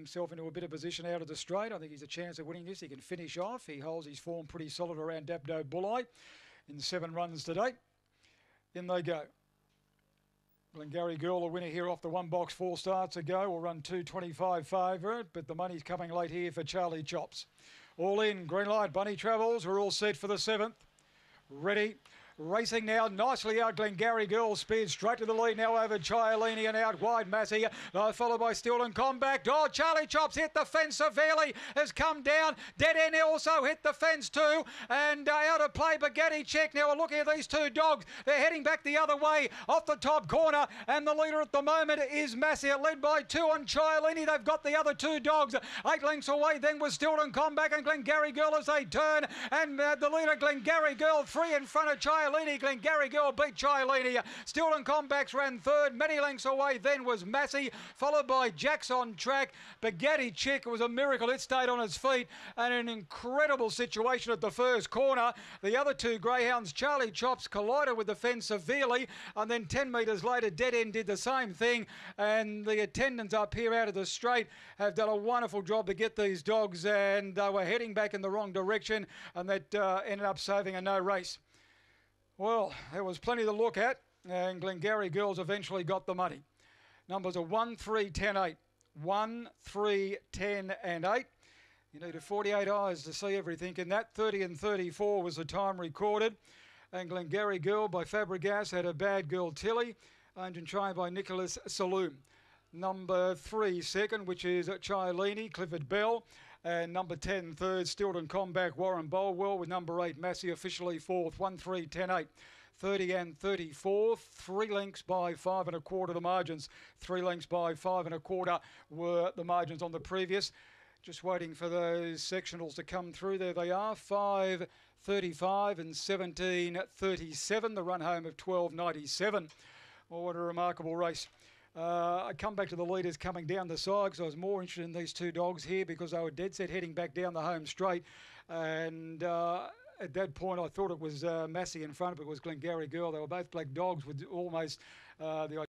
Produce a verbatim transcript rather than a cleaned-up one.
himself into a bit of position out of the straight. I think he's a chance of winning this. He can finish off. He holds his form pretty solid around Dabdo Bulli in seven runs to date. In they go. Glengarry Girl, the winner here off the one box four starts ago, will run two twenty-five favourite, but the money's coming late here for Charlie Chops. All in, green light, Bunny Travels. We're all set for the seventh. Ready. Racing now, nicely out, Glengarry Girl speeds straight to the lead now over Chialini and out wide Massey, uh, followed by Stilton Combat. Oh, Charlie Chops hit the fence severely, has come down. Dead End also hit the fence too, and uh, out of play, Bugatti Check. Now we're looking at these two dogs. They're heading back the other way off the top corner, and the leader at the moment is Massey, led by two on Chialini. They've got the other two dogs. Eight lengths away then was Stilton Combat and Glengarry Girl as they turn, and uh, the leader Glengarry Girl three in front of Chialini. Glengarry Girl beat Chialini. Stilton Combax ran third. Many lengths away then was Massey, followed by Jack's on track. Bugatti Chick was a miracle. It stayed on its feet, and an incredible situation at the first corner. The other two greyhounds, Charlie Chops, collided with the fence severely, and then ten metres later, Dead End did the same thing, and the attendants up here out of the straight have done a wonderful job to get these dogs, and they were heading back in the wrong direction, and that uh, ended up saving a no race. Well, there was plenty to look at, and Glengarry Girls eventually got the money. Numbers are one, three, ten, eight. one, three, ten and eight. You needed forty-eight eyes to see everything. In that, thirty and thirty-four was the time recorded. And Glengarry Girl by Fabregas had a Bad Girl Tilly, owned and trained by Nicholas Saloom. Number three, second, which is Chialini, Clifford Bell. And number ten, third, Stilton Combat, Warren Bolwell, with number eight, Massey, officially fourth, one, three, ten, eight. thirty and thirty-four, three lengths by five and a quarter the margins. Three lengths by five and a quarter were the margins on the previous. Just waiting for those sectionals to come through. There they are, five thirty-five and seventeen thirty-seven, the run home of twelve ninety-seven. Oh, what a remarkable race. Uh, I come back to the leaders coming down the side because I was more interested in these two dogs here because they were dead set heading back down the home straight. And uh, at that point, I thought it was uh, Massey in front, but it was Glengarry Girl. They were both black dogs with almost uh, the